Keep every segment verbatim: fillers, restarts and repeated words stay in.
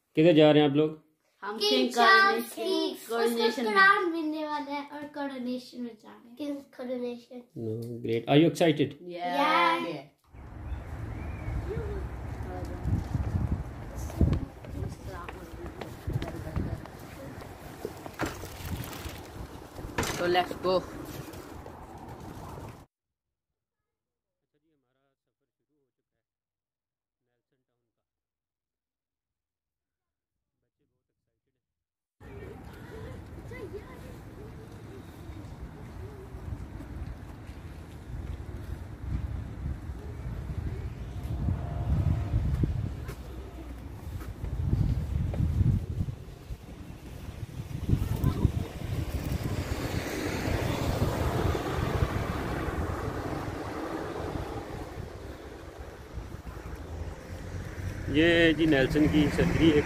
किधर जा रहे हैं आप लोग? हम कोरोनेशन मिलने वाला है और कोरोनेशन में जा रहे हैं। Coronation. Great. Are you excited? Yeah. So let's go. ये जी नेल्सन की सर्जरी है।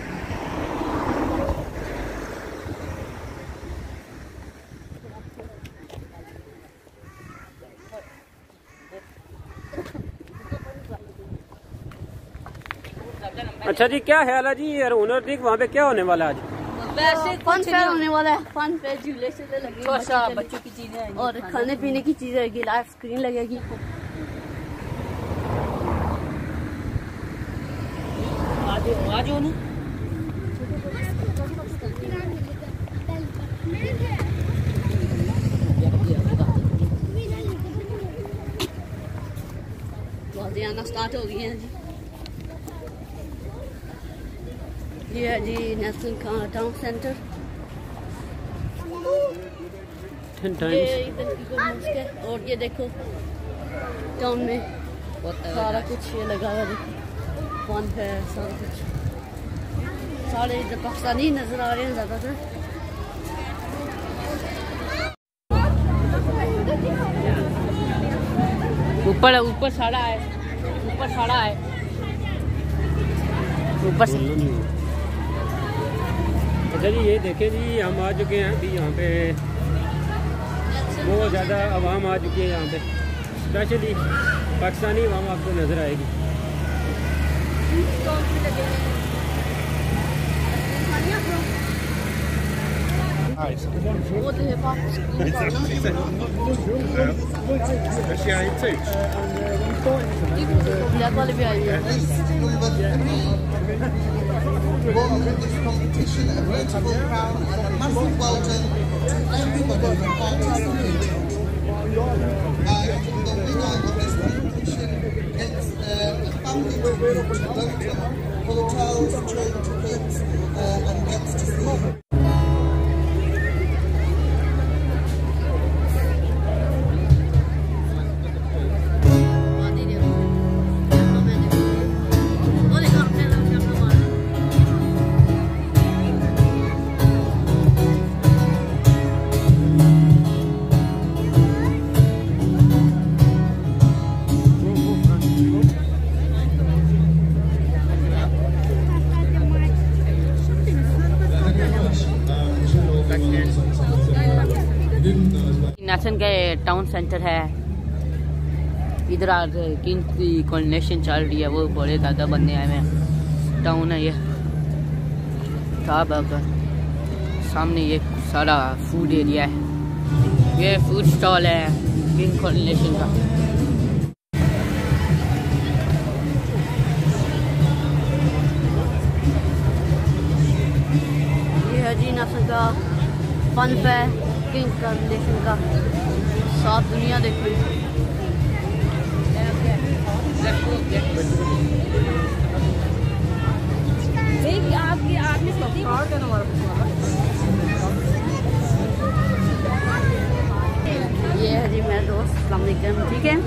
अच्छा जी, क्या ख्याल है जी यार ओनर जी, वहाँ पे क्या होने वाला है आज? वैसे फन फेयर होने वाला है। फन फेयर झूले से लगेगी, बच्चों की चीजें और खाने पीने की चीजें रहेगी, लाइव स्क्रीन लगेगी। आज हो ना आना स्टार्ट हो गई है जी। ये है जी नेल्सन टाउन सेंटर। ये इधर की मॉस्क है और ये देखो टाउन में सारा कुछ ये लगा हुआ, देखो फन है सारा कुछ। सारे इधर पाकिस्तानी नजर आ रहे हैं ज्यादातर। ऊपर ऊपर साड़ा है, ऊपर साड़ा है, ऊपर से। अच्छा जी, ये देखें जी, हम आ चुके हैं अभी यहाँ पे। बहुत ज़्यादा आवाम आ चुकी है यहाँ पे, स्पेशली पाकिस्तानी आवाम आपको नज़र आएगी। What the hip hop won this competition a vertical crown and a massive well done to everybody who participated. And the winner of this competition gets uh, a family trip to London, hotels, train tickets, uh, and gets to see. Nelson के town centre है। इधर आज king की coronation चल रही है, वो बड़े ज़्यादा बंदे आए हैं। टाउन है ये, साहब सामने ये सारा फूड एरिया है, ये फूड स्टॉल है किंग कोरोनेशन का। ये है जी नेल्सन का फन फेयर किंग कोरोनेशन का। साफ दुनिया देखो। आपकी आपने ये है जी मेरा दोस्त, अस्सलाम वालेकुम, ठीक है।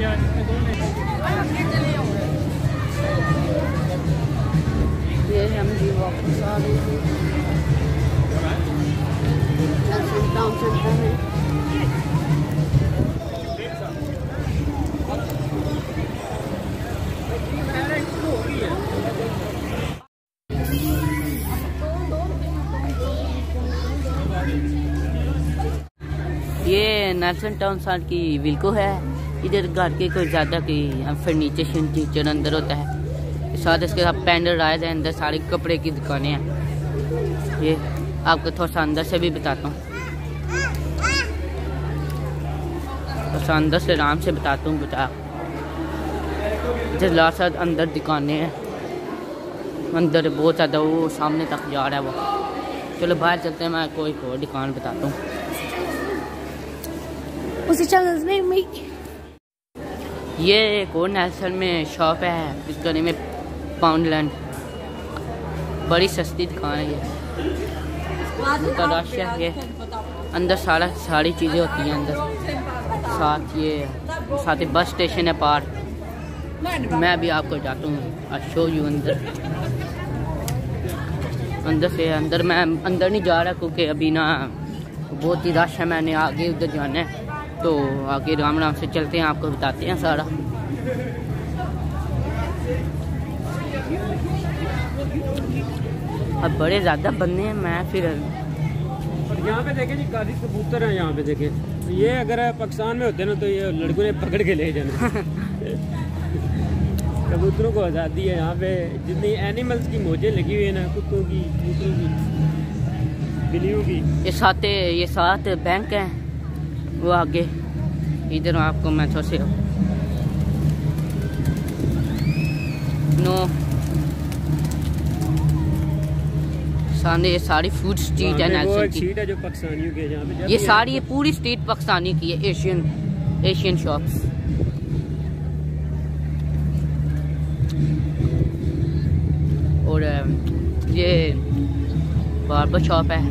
ये हम जी वापस आ रहे थे टाउन सेंटर में। ये नेल्सन टाउन साल की विल्को है। इधर घर के कोई ज़्यादा की फर्नीचर शर्नीचर अंदर होता है। साथ इसके साथ पेंडल राइज है, अंदर सारी कपड़े की दुकानें हैं। ये आपको थोड़ा सा अंदर से भी बताता हूँ, थोड़ा सा अंदर से आराम से बताता हूँ बता। जिस साथ अंदर दुकानें हैं, अंदर बहुत ज़्यादा, वो सामने तक जा रहा है वो। चलो बाहर चलते हैं, मैं कोई और दुकान बताता हूँ। उसी चैनल में ये एक और नेल्सन में शॉप है, इसका नेम है पाउंडलैंड। बड़ी सस्ती दुकान है ये, रश है ये। अंदर सारा सारी चीज़ें होती हैं अंदर। साथ ये साथ ही बस स्टेशन है पार। मैं अभी आपको जाता हूँ, आई शो यू अंदर। अंदर से अंदर मैं अंदर नहीं जा रहा क्योंकि अभी ना बहुत ही रश है, मैंने आगे उधर जाना है। तो आगे राम राम से चलते हैं, आपको बताते हैं सारा। अब बड़े ज़्यादा बंदे हैं, मैं फिर और यहाँ पे देखें जी काफी कबूतर हैं यहाँ पे देखें। ये अगर पाकिस्तान में होते ना तो ये लड़कों ने पकड़ के ले जाना। कबूतरों को आज़ादी है यहाँ पे। जितनी एनिमल्स की मौजें लगी हुई है ना, कुत्तों की, कबूतरों की, बिल्लियों की। ये साथ ये साथ बैंक है वो आगे। इधर आपको मैं थोड़ा से नो सामने ये सारी फूड स्ट्रीट है नेल्सन की। स्ट्रीट है जो पाकिस्तानियों के, जहाँ पे ये सारी ये पूरी स्ट्रीट पाकिस्तानी की है, एशियन एशियन शॉप्स। और ये बार्बर शॉप है।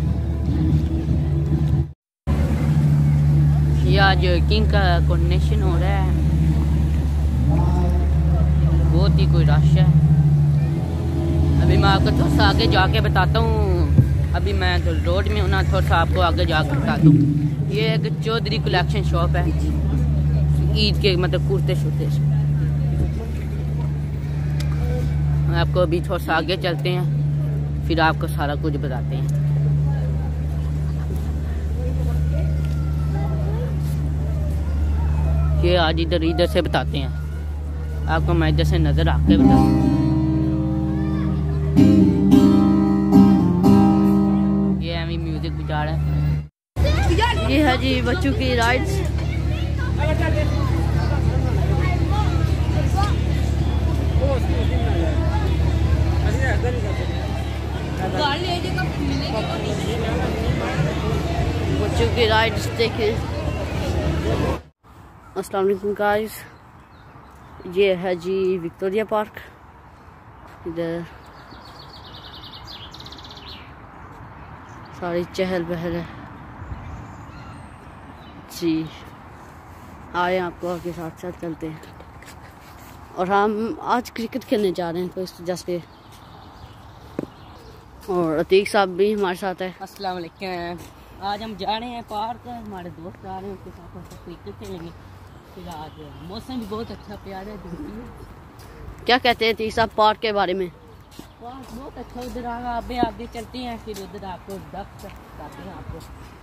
ये आज किंग का कोरोनेशन हो रहा है, बहुत ही कोई रश है। अभी मैं आपको थोड़ा सा आगे जाके बताता हूँ। अभी मैं तो रोड में हूँ ना, थोड़ा सा आपको आगे जाकर बताता हूँ। ये एक चौधरी कलेक्शन शॉप है, ईद के मतलब कुर्ते शुर्ते। आपको अभी थोड़ा सा आगे चलते हैं, फिर आपको सारा कुछ बताते हैं। ये आज इधर इधर से बताते हैं आपको, मैं इधर से नजर आके बताता हूँ। ये हमें म्यूजिक बजा रहा है। ये है जी बच्चों की राइड्स। बच्चों की राइड्स देखें। अस्सलाम वालेकुम गाइस, ये है जी विक्टोरिया पार्क। इधर सारी चहल पहल है जी। आए आपको आगे साथ साथ चलते हैं। और हम आज क्रिकेट खेलने जा रहे हैं तो इस वजह से। और अतीक साहब भी हमारे साथ है। अस्सलाम वालेकुम। आज हम जा रहे हैं पार्क, हमारे दोस्त आ रहे हैं, उनके साथ हम क्रिकेट खेलेंगे। फिर आज मौसम भी बहुत अच्छा प्यारा है। क्या कहते हैं अतीक साहब पार्क के बारे में? पार्क बहुत अच्छा, उधर आगे आगे चलते हैं, फिर उधर आपको डक्स बताते हैं आपको।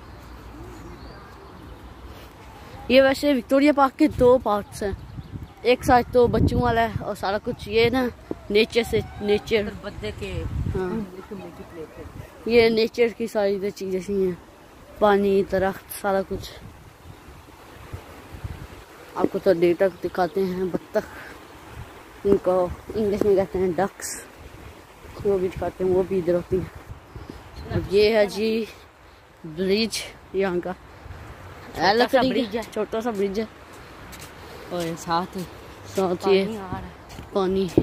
ये वैसे विक्टोरिया पार्क के दो पार्क्स हैं, एक साइड तो बच्चों वाला है और सारा कुछ ये ना नेचर से नेचर बच्चे के हाँ, ये नेचर की सारी चीज़ें सी हैं, पानी, दरख्त, सारा कुछ। आपको तो देर तक दिखाते हैं बत्तख, इनको इंग्लिश में कहते हैं डक्स, वो भी दिखाते हैं, वो भी इधर होती हैं। और ये है जी ब्रिज यहाँ का, ब्रिज है, छोटा सा ब्रिज है। और साथ साथ ये पानी है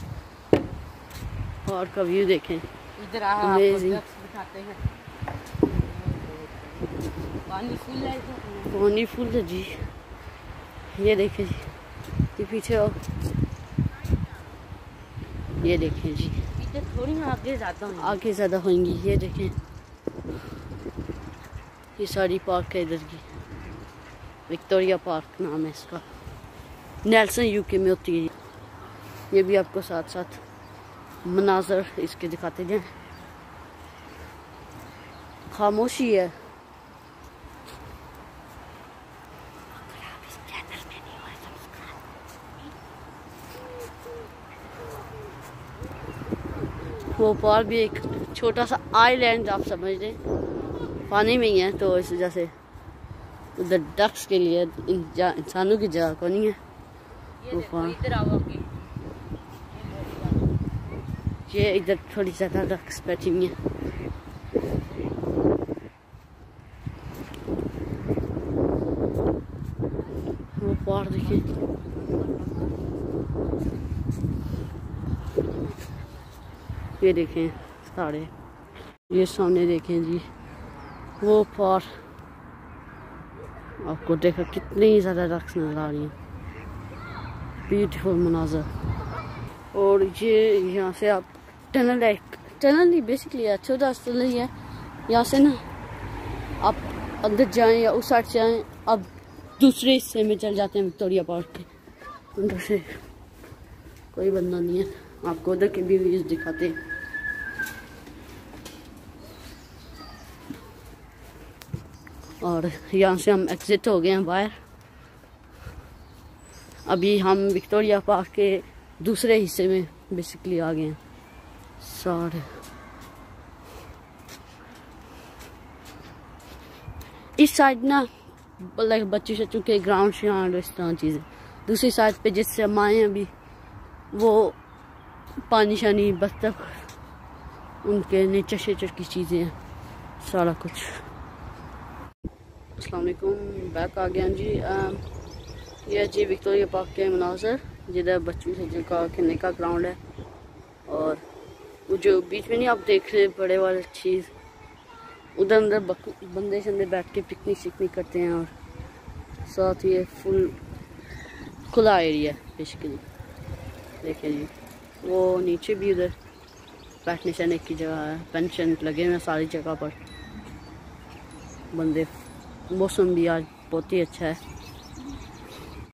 और का व्यू देखें, इधर अमेजिंग। दिखाते हैं। पानी फुल है, पानी फुल है जी। ये देखें जी, ये पीछे हो, ये देखें जी, इधर थोड़ी आगे ज़्यादा आगे ज़्यादा होंगी। ये देखें, ये सारी पार्क है इधर की, विक्टोरिया पार्क नाम है इसका, नेल्सन यूके में होती है। ये भी आपको साथ साथ मनाजर इसके दिखाते जाएं। खामोशी है। वो पार भी एक छोटा सा आइलैंड आप समझ लें, पानी में ही है, तो इस वजह से उधर डक्स के लिए इंसानों की जगह को नहीं है। वो पार ये इधर थोड़ी ज़्यादा डक्स बैठी हुई हैं। वो पार देखिए, ये देखें सारे, ये सामने देखें जी वो पार, आपको देखा कितनी ज़्यादा डक्स नजर आ रही हैं, ब्यूटीफुल मनाजर। और ये यहाँ से आप टनल है, टनल नहीं बेसिकली है, छोटा टनल ही है। यहाँ से ना आप अंदर जाएं या उस साइड जाएं, आप दूसरे हिस्से में चल जाते हैं विक्टोरिया पार्क के। अंदर से कोई बंदा नहीं है, आपको उधर के भी व्यूज दिखाते हैं। और यहाँ से हम एग्जिट हो गए हैं बाहर। अभी हम विक्टोरिया पार्क के दूसरे हिस्से में बेसिकली आ गए हैं सारे। इस साइड ना लाइक बच्चे शच्चों के ग्राउंड श्राउंड इस तरह चीज़ें, दूसरी साइड पे जिससे हम आए हैं अभी वो पानी शानी बत्तख, उनके नेचर शेचर की चीज़ें हैं सारा कुछ। अस्सलाम वालेकुम, बैक आ गया जी। आ, यह जी विक्टोरिया पार्क के मनाजर, जिधर बच्चों से का खेलने का ग्राउंड है, और वो जो बीच में नहीं आप देख रहे बड़े वाले चीज़, उधर अंदर बंदे शंदे बैठ के पिकनिक शिकनिक करते हैं। और साथ ही फुल खुला एरिया है बेसिकली। देखिए जी वो नीचे भी उधर बैठने सहने की जगह है, पेंशन लगे हुए हैं सारी जगह पर बंदे। मौसम भी आज बहुत ही अच्छा है।